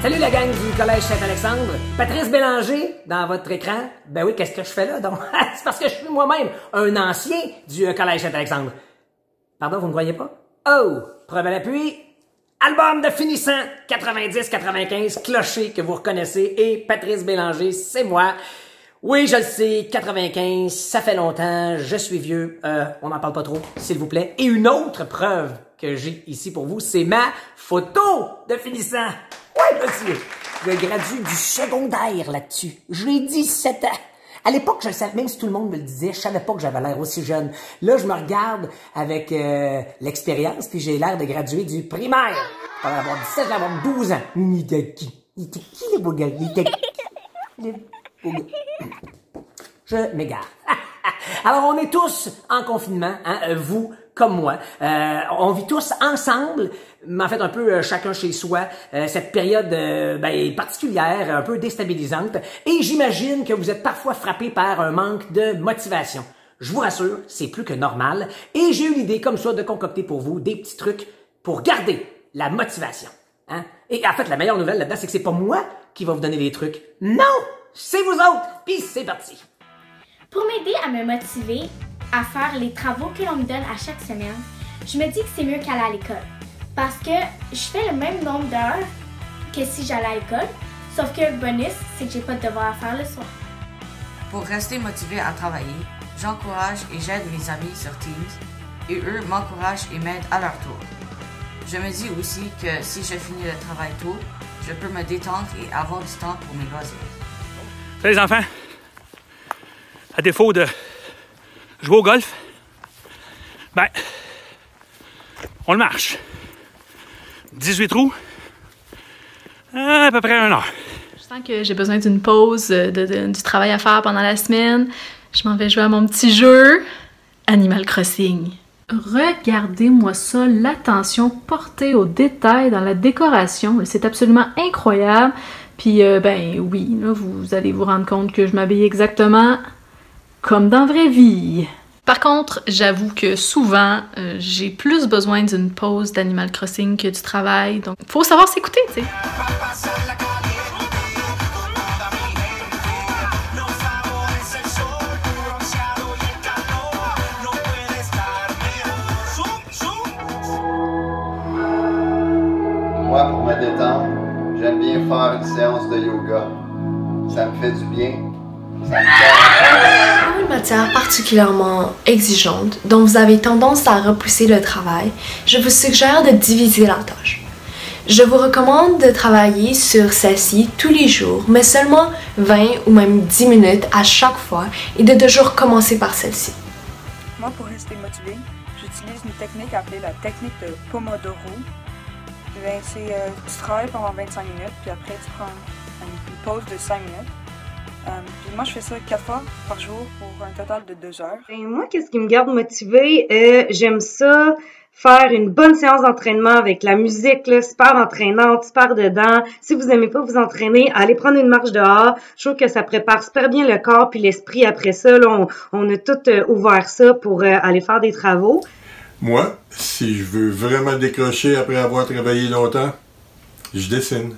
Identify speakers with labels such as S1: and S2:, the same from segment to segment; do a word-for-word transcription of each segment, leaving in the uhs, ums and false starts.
S1: Salut la gang du Collège Saint-Alexandre. Patrice Bélanger dans votre écran. Ben oui, qu'est-ce que je fais là donc? C'est parce que je suis moi-même un ancien du Collège Saint-Alexandre. Pardon, vous ne croyez pas? Oh! Preuve à l'appui. Album de finissant quatre-vingt-dix quatre-vingt-quinze, Clocher que vous reconnaissez et Patrice Bélanger, c'est moi. Oui, je le sais, quatre-vingt-quinze, ça fait longtemps, je suis vieux, euh, on n'en parle pas trop, s'il vous plaît. Et une autre preuve que j'ai ici pour vous, c'est ma photo de finissant. Ouais, monsieur, je gradue du secondaire là-dessus. J'ai dix-sept ans. À l'époque, je savais, même si tout le monde me le disait, je savais pas que j'avais l'air aussi jeune. Là, je me regarde avec euh, l'expérience, puis j'ai l'air de graduer du primaire. Je vais avoir dix-sept, je vais avoir douze ans. Il était qui? Il était qui, le beau gars? Il était qui? Le beau gars. Je m'égare. Alors, on est tous en confinement, hein, vous comme moi. Euh, on vit tous ensemble, mais en fait un peu euh, chacun chez soi, euh, cette période euh, ben, particulière, un peu déstabilisante. Et j'imagine que vous êtes parfois frappé par un manque de motivation. Je vous rassure, c'est plus que normal. Et j'ai eu l'idée comme ça de concocter pour vous des petits trucs pour garder la motivation. Hein? Et en fait, la meilleure nouvelle là-dedans, c'est que c'est pas moi qui va vous donner les trucs. Non! C'est vous autres! Puis c'est parti!
S2: Pour m'aider à me motiver à faire les travaux que l'on me donne à chaque semaine, je me dis que c'est mieux qu'aller à l'école. Parce que je fais le même nombre d'heures que si j'allais à l'école, sauf que le bonus, c'est que j'ai pas de devoir à faire le soir.
S3: Pour rester motivé à travailler, j'encourage et j'aide mes amis sur Teams et eux m'encouragent et m'aident à leur tour. Je me dis aussi que si je finis le travail tôt, je peux me détendre et avoir du temps pour mes loisirs.
S4: Salut les enfants! À défaut de jouer au golf, ben, on le marche. dix-huit trous, à peu près un heure.
S5: Je sens que j'ai besoin d'une pause de, de, du travail à faire pendant la semaine. Je m'en vais jouer à mon petit jeu, Animal Crossing. Regardez-moi ça, l'attention portée aux détails dans la décoration. C'est absolument incroyable. Puis, euh, ben oui, là, vous allez vous rendre compte que je m'habille exactement comme dans la vraie vie. Par contre, j'avoue que souvent, euh, j'ai plus besoin d'une pause d'Animal Crossing que du travail. Donc, faut savoir s'écouter, tu sais.
S6: Moi, pour me détendre, j'aime bien faire une séance de yoga. Ça me fait du bien. Ça me calme.
S7: Pour une matière particulièrement exigeante, dont vous avez tendance à repousser le travail, je vous suggère de diviser la tâche. Je vous recommande de travailler sur celle-ci tous les jours, mais seulement vingt ou même dix minutes à chaque fois et de toujours commencer par celle-ci.
S8: Moi, pour rester motivé, j'utilise une technique appelée la technique de Pomodoro. Ben, c'est, euh, tu travailles pendant vingt-cinq minutes, puis après tu prends une pause de cinq minutes. Euh, puis moi, je fais ça quatre fois par jour pour un total de deux heures.
S9: Et moi, qu'est-ce qui me garde motivée? Euh, j'aime ça, faire une bonne séance d'entraînement avec la musique, là, super entraînante, super dedans. Si vous aimez pas vous entraîner, allez prendre une marche dehors. Je trouve que ça prépare super bien le corps puis l'esprit après ça. Là, on, on a tout euh, ouvert ça pour euh, aller faire des travaux.
S10: Moi, si je veux vraiment décrocher après avoir travaillé longtemps, je dessine.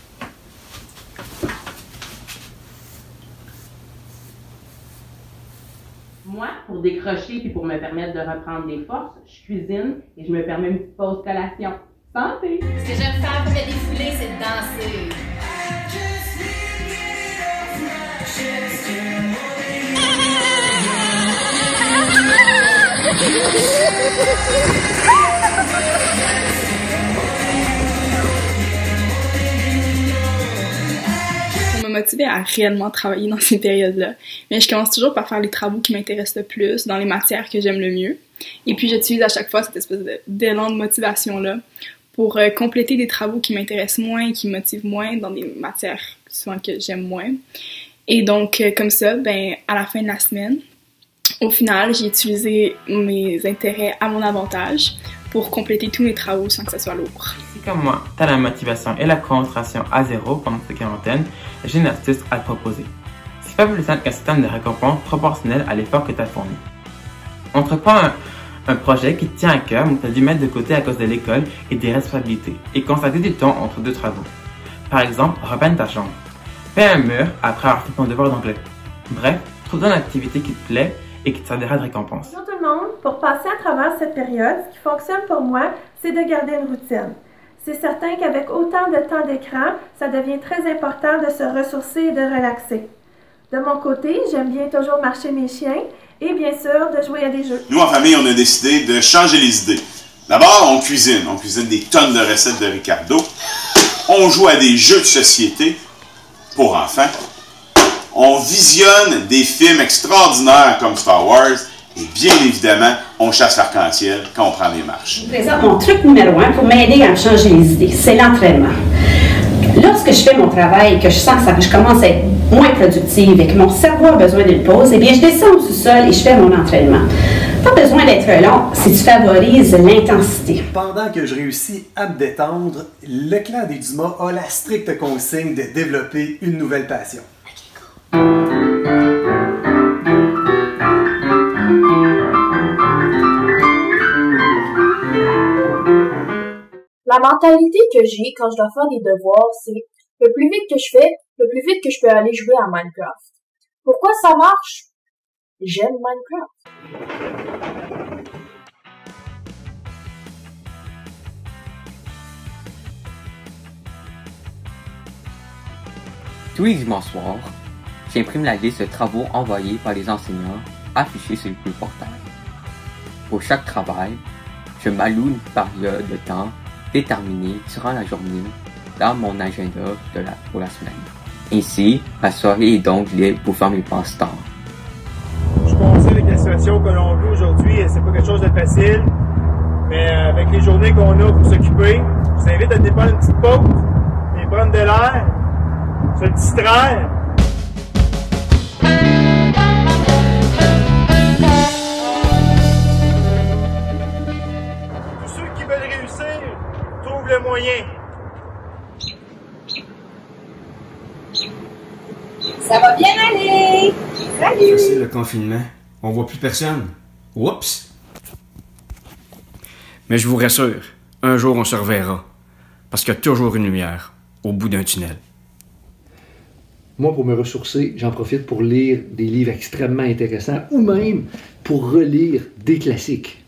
S11: Moi, pour décrocher puis pour me permettre de reprendre des forces, je cuisine et je me permets une petite pause collation. Santé!
S12: Ce que j'aime faire pour me défouler, c'est de danser.
S13: Ça m'a motivée à réellement travailler dans ces périodes-là. Mais je commence toujours par faire les travaux qui m'intéressent le plus, dans les matières que j'aime le mieux. Et puis j'utilise à chaque fois cette espèce d'élan de motivation-là pour euh, compléter des travaux qui m'intéressent moins et qui me motivent moins dans des matières souvent que j'aime moins. Et donc, euh, comme ça, ben, à la fin de la semaine, au final, j'ai utilisé mes intérêts à mon avantage pour compléter tous mes travaux sans que ce soit lourd.
S14: Si comme moi, tu as la motivation et la concentration à zéro pendant cette quarantaine, j'ai une astuce à te proposer. C'est pas plus simple qu'un système de récompense proportionnel à l'effort que tu as fourni. Entreprends un, un projet qui te tient à cœur mais que tu as dû mettre de côté à cause de l'école et des responsabilités et consacrer du temps entre deux travaux. Par exemple, repeindre ta chambre. Peins un mur après avoir fait ton devoir d'anglais. Bref, trouve-toi une activité qui te plaît et qui te servira de récompense.
S15: Bonjour tout le monde! Pour passer à travers cette période, ce qui fonctionne pour moi, c'est de garder une routine. C'est certain qu'avec autant de temps d'écran, ça devient très important de se ressourcer et de relaxer. De mon côté, j'aime bien toujours marcher mes chiens et bien sûr de jouer à des jeux.
S16: Nous, en famille, on a décidé de changer les idées. D'abord, on cuisine. On cuisine des tonnes de recettes de Ricardo. On joue à des jeux de société pour enfants. On visionne des films extraordinaires comme Star Wars. Et bien évidemment, on chasse l'arc-en-ciel quand on prend des marches.
S17: Je présente mon truc numéro un pour m'aider à me changer les idées. C'est l'entraînement. Lorsque je fais mon travail et que je sens que ça, je commence à être moins productive et que mon cerveau a besoin d'une pause, eh bien, je descends au sous-sol et je fais mon entraînement. Pas besoin d'être long si tu favorises l'intensité.
S18: Pendant que je réussis à me détendre, le clan des Dumas a la stricte consigne de développer une nouvelle passion.
S19: La mentalité que j'ai quand je dois faire des devoirs, c'est le plus vite que je fais, le plus vite que je peux aller jouer à Minecraft. Pourquoi ça marche? J'aime Minecraft.
S20: Tous les dimanches soirs, j'imprime la liste de travaux envoyés par les enseignants affichés sur le portail. Pour chaque travail, je m'alloue une période de temps déterminée durant la journée dans mon agenda de la, pour la semaine. Ainsi, ma soirée est donc libre pour faire mes passe-temps.
S21: Je suis conscient avec la situation que l'on vit aujourd'hui, c'est pas quelque chose de facile, mais avec les journées qu'on a pour s'occuper, je vous invite à aller prendre une petite pause, aller prendre de l'air, se distraire. Tous ceux qui veulent réussir trouvent le moyen.
S22: Ça va bien aller! Salut!
S23: C'est le confinement. On voit plus personne. Oups! Mais je vous rassure, un jour on se reverra. Parce qu'il y a toujours une lumière au bout d'un tunnel.
S24: Moi, pour me ressourcer, j'en profite pour lire des livres extrêmement intéressants ou même pour relire des classiques.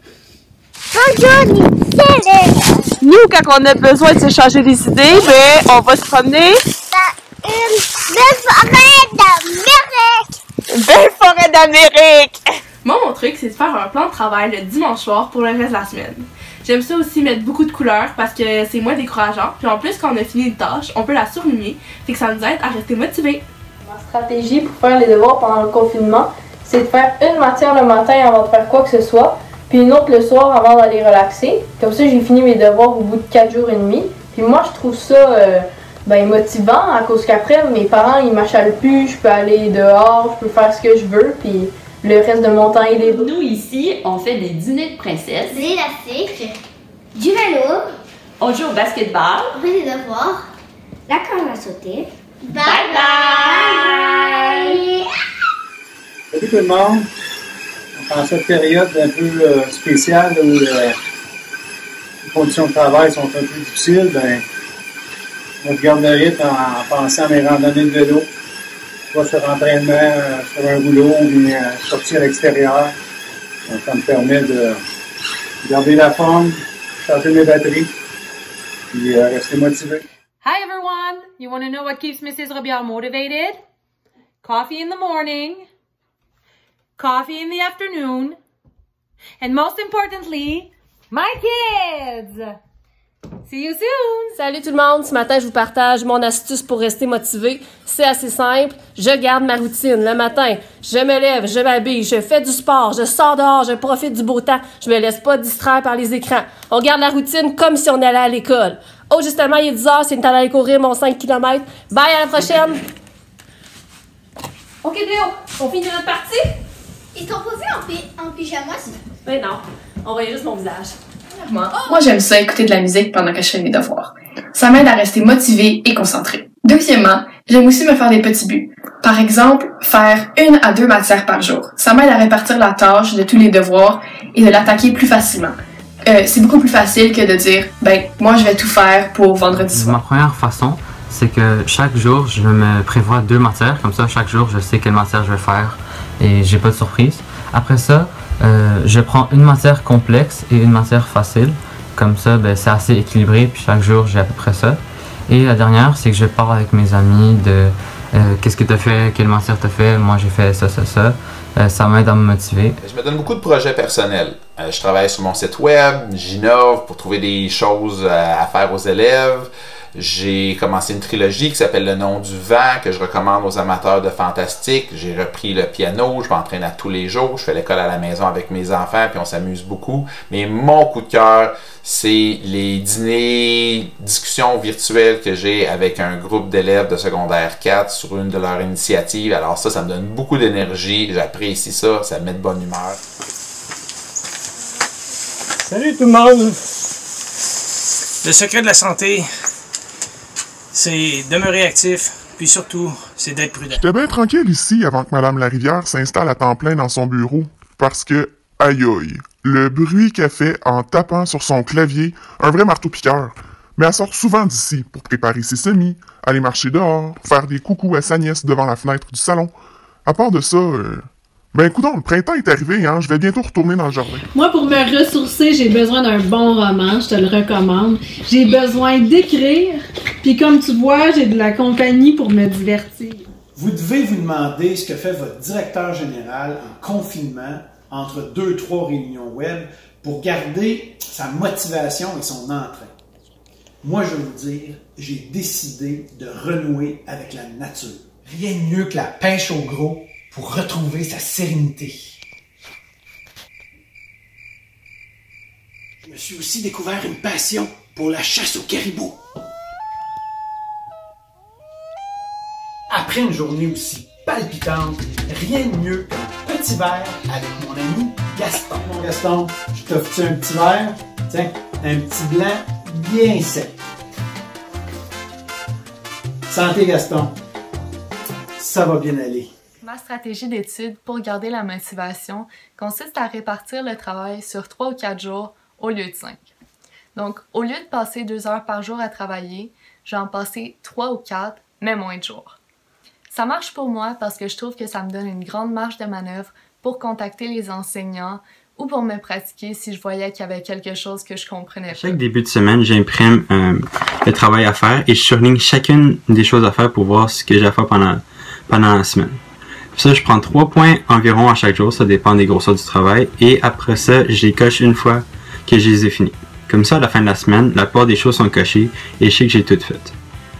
S25: Nous, quand on a besoin de se changer les idées, ben, on va se promener
S22: dans une belle forêt d'Amérique.
S25: Une belle forêt d'Amérique!
S13: Moi, mon truc, c'est de faire un plan de travail le dimanche soir pour le reste de la semaine. J'aime ça aussi mettre beaucoup de couleurs parce que c'est moins décourageant. Puis en plus, quand on a fini une tâche, on peut la surligner. Fait que ça nous aide à rester motivés.
S19: Ma stratégie pour faire les devoirs pendant le confinement, c'est de faire une matière le matin avant de faire quoi que ce soit, puis une autre le soir avant d'aller relaxer. Comme ça, j'ai fini mes devoirs au bout de quatre jours et demi. Puis moi, je trouve ça euh, ben, motivant à cause qu'après, mes parents, ils m'achalent plus, je peux aller dehors, je peux faire ce que je veux, puis le reste de mon temps est libre.
S26: Nous, ici, on fait des dîners de princesse.
S22: Des élastiques, du vélo.
S26: On joue au basketball.
S22: On fait des devoirs. La corde à sauter.
S26: Bye bye! bye.
S21: Salut tout le monde! En cette période un peu euh, spéciale où euh, les conditions de travail sont un peu difficiles, ben, on garde le rythme en, en pensant à mes randonnées de vélo. Soit sur entraînement, euh, sur un boulot, ou bien euh, sortir à l'extérieur. Donc, ça me permet de garder la forme, charger mes batteries, puis euh, rester motivé.
S27: Hi everyone! You want to know what keeps Missus Robillard motivated? Coffee in the morning, coffee in the afternoon, and most importantly, my kids! See you soon!
S28: Salut tout le monde! Ce matin, je vous partage mon astuce pour rester motivé. C'est assez simple. Je garde ma routine. Le matin, je me lève, je m'habille, je fais du sport, je sors dehors, je profite du beau temps. Je me laisse pas distraire par les écrans. On garde la routine comme si on allait à l'école. Oh, justement, il est dix heures, c'est une temps d'aller courir mon cinq kilomètres. Bye, à la prochaine!
S2: Ok, Léo, on finit notre partie?
S22: Ils t'ont pas vu en, pi en pyjama, ça?
S28: Ben non, on voyait juste mon visage.
S7: Moi, moi j'aime ça écouter de la musique pendant que je fais mes devoirs. Ça m'aide à rester motivée et concentrée. Deuxièmement, j'aime aussi me faire des petits buts. Par exemple, faire une à deux matières par jour. Ça m'aide à répartir la tâche de tous les devoirs et de l'attaquer plus facilement. Euh, c'est beaucoup plus facile que de dire, ben, moi je vais tout faire pour vendredi soir.
S20: Ma première façon
S1: c'est que chaque jour, je me prévois deux matières. Comme ça, chaque jour, je sais quelle matière je vais faire et j'ai pas de surprise. Après ça, euh, je prends une matière complexe et une matière facile. Comme ça, ben, c'est assez équilibré, puis chaque jour, j'ai à peu près ça. Et la dernière, c'est que je parle avec mes amis de euh, qu'est-ce que tu as fait, quelle matière tu as fait, moi j'ai fait ça, ça, ça. Euh, ça m'aide à me motiver.
S3: Je me donne beaucoup de projets personnels. Euh, je travaille sur mon site web, j'innove pour trouver des choses à, à faire aux élèves. J'ai commencé une trilogie qui s'appelle Le Nom du Vent, que je recommande aux amateurs de fantastique. J'ai repris le piano, je m'entraîne à tous les jours. Je fais l'école à la maison avec mes enfants, puis on s'amuse beaucoup. Mais mon coup de cœur, c'est les dîners, discussions virtuelles que j'ai avec un groupe d'élèves de secondaire quatre sur une de leurs initiatives. Alors ça, ça me donne beaucoup d'énergie. J'apprécie ça, ça me met de bonne humeur.
S4: Salut tout le monde! Le secret de la santé, c'est demeurer actif, puis surtout, c'est d'être prudent.
S5: J'étais bien tranquille ici avant que Madame Larivière s'installe à temps plein dans son bureau, parce que, aïe aïe, le bruit qu'elle fait en tapant sur son clavier, un vrai marteau-piqueur. Mais elle sort souvent d'ici pour préparer ses semis, aller marcher dehors, faire des coucous à sa nièce devant la fenêtre du salon. À part de ça, euh, ben écoutons, le printemps est arrivé, hein, je vais bientôt retourner dans le jardin.
S6: Moi, pour me ressourcer, j'ai besoin d'un bon roman, je te le recommande. J'ai besoin d'écrire, puis comme tu vois, j'ai de la compagnie pour me divertir.
S8: Vous devez vous demander ce que fait votre directeur général en confinement entre deux, trois réunions web pour garder sa motivation et son entrain. Moi, je vais vous dire, j'ai décidé de renouer avec la nature. Rien de mieux que la pêche au gros pour retrouver sa sérénité. Je me suis aussi découvert une passion pour la chasse au caribou. Après une journée aussi palpitante, rien de mieux qu'un petit verre avec mon ami Gaston. Mon Gaston, je t'offre un petit verre? Tiens, un petit blanc bien sec. Santé Gaston, ça va bien aller.
S9: Ma stratégie d'étude pour garder la motivation consiste à répartir le travail sur trois ou quatre jours au lieu de cinq. Donc, au lieu de passer deux heures par jour à travailler, je vais en passer trois ou quatre, mais moins de jours. Ça marche pour moi parce que je trouve que ça me donne une grande marge de manœuvre pour contacter les enseignants ou pour me pratiquer si je voyais qu'il y avait quelque chose que je comprenais pas.
S1: Chaque début de semaine, j'imprime euh, le travail à faire et je surligne chacune des choses à faire pour voir ce que j'ai à faire pendant, pendant la semaine. Puis ça, je prends trois points environ à chaque jour, ça dépend des grosseurs du travail, et après ça, je les coche une fois que je les ai finis. Comme ça, à la fin de la semaine, la plupart des choses sont cochées et je sais que j'ai tout fait.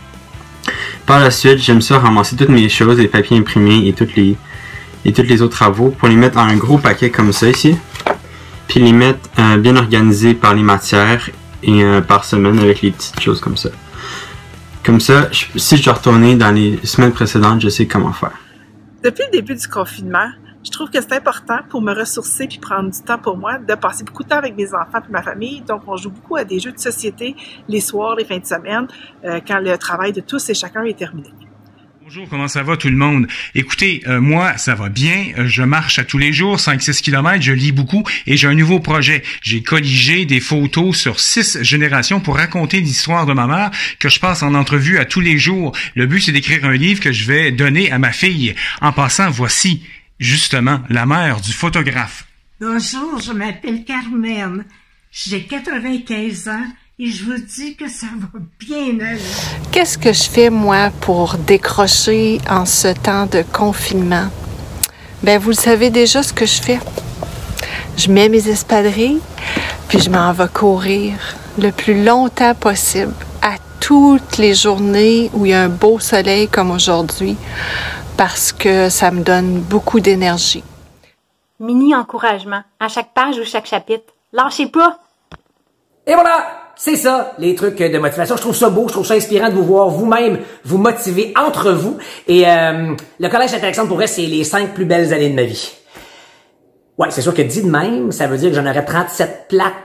S1: Par la suite, j'aime ça ramasser toutes mes choses, les papiers imprimés et toutes les et tous les autres travaux pour les mettre en un gros paquet comme ça ici, puis les mettre euh, bien organisés par les matières et euh, par semaine avec les petites choses comme ça. Comme ça, je, si je dois retourner dans les semaines précédentes, je sais comment faire.
S10: Depuis le début du confinement, je trouve que c'est important pour me ressourcer puis prendre du temps pour moi de passer beaucoup de temps avec mes enfants et ma famille. Donc, on joue beaucoup à des jeux de société les soirs, les fins de semaine, euh, quand le travail de tous et chacun est terminé.
S29: Bonjour, comment ça va tout le monde? Écoutez, euh, moi, ça va bien. Je marche à tous les jours, cinq six kilomètres, je lis beaucoup et j'ai un nouveau projet. J'ai colligé des photos sur six générations pour raconter l'histoire de ma mère que je passe en entrevue à tous les jours. Le but, c'est d'écrire un livre que je vais donner à ma fille. En passant, voici justement la mère du photographe.
S30: Bonjour, je m'appelle Carmen. J'ai quatre-vingt-quinze ans. Et je vous dis que ça va bien aller.
S31: Qu'est-ce que je fais, moi, pour décrocher en ce temps de confinement? Bien, vous le savez déjà ce que je fais. Je mets mes espadrilles, puis je m'en vais courir le plus longtemps possible, à toutes les journées où il y a un beau soleil comme aujourd'hui, parce que ça me donne beaucoup d'énergie.
S32: Mini encouragement, à chaque page ou chaque chapitre. Lâchez pas!
S33: Et voilà! C'est ça, les trucs de motivation. Je trouve ça beau, je trouve ça inspirant de vous voir vous-même vous motiver entre vous. Et euh, le Collège Saint-Alexandre, pour vrai, c'est les cinq plus belles années de ma vie. Ouais, c'est sûr que dit de même, ça veut dire que j'en aurais trente-sept plates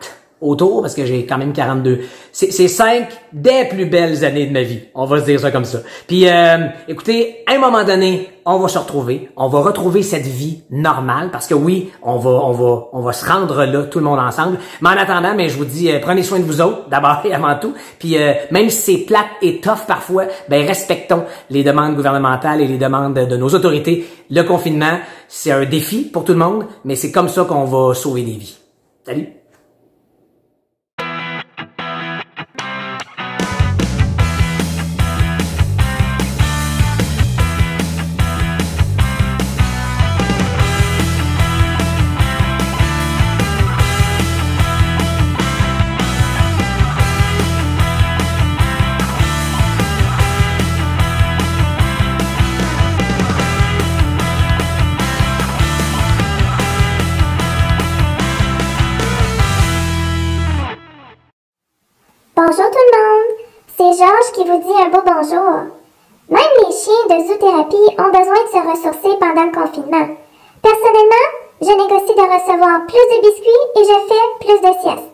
S33: autour parce que j'ai quand même quarante-deux. C'est, c'est cinq des plus belles années de ma vie. On va se dire ça comme ça. Puis, euh, écoutez, à un moment donné, on va se retrouver. On va retrouver cette vie normale parce que oui, on va, on va, on va se rendre là, tout le monde ensemble. Mais en attendant, mais je vous dis, euh, prenez soin de vous autres, d'abord et avant tout. Puis, euh, même si c'est plate et tough parfois, ben, respectons les demandes gouvernementales et les demandes de nos autorités. Le confinement, c'est un défi pour tout le monde, mais c'est comme ça qu'on va sauver des vies. Salut!
S11: Bonjour tout le monde, c'est Georges qui vous dit un beau bonjour. Même les chiens de zoothérapie ont besoin de se ressourcer pendant le confinement. Personnellement, je négocie de recevoir plus de biscuits et je fais plus de siestes.